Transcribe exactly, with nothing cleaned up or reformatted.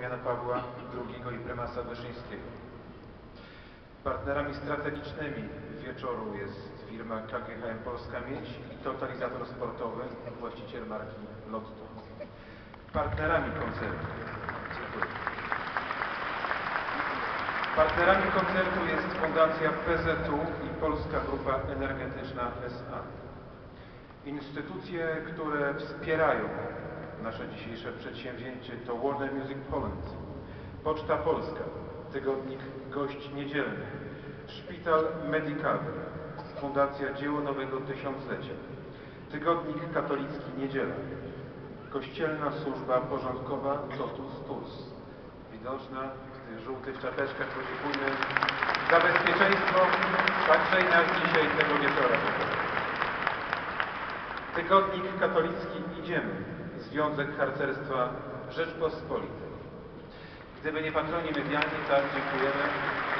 Jana Pawła drugiego i prymasa Wyszyńskiego. Partnerami strategicznymi wieczoru jest firma K G H M Polska Miedź i Totalizator Sportowy, właściciel marki Lotto. Partnerami koncertu, Partnerami koncertu jest Fundacja P Z U i Polska Grupa Energetyczna S A. Instytucje, które wspierają nasze dzisiejsze przedsięwzięcie to Warner Music Poland, Poczta Polska, tygodnik Gość Niedzielny, Szpital Medicowy, Fundacja Dzieło Nowego Tysiąclecia, tygodnik katolicki Niedziela, Kościelna Służba Porządkowa Totus Tus, widoczna w tych żółtych czapeczkach, bo dziękujemy za bezpieczeństwo także i nas dzisiaj tego wieczora. Tygodnik katolicki Idziemy, Związek Harcerstwa Rzeczpospolitej. Gdyby nie patroni medialni, tak, dziękujemy.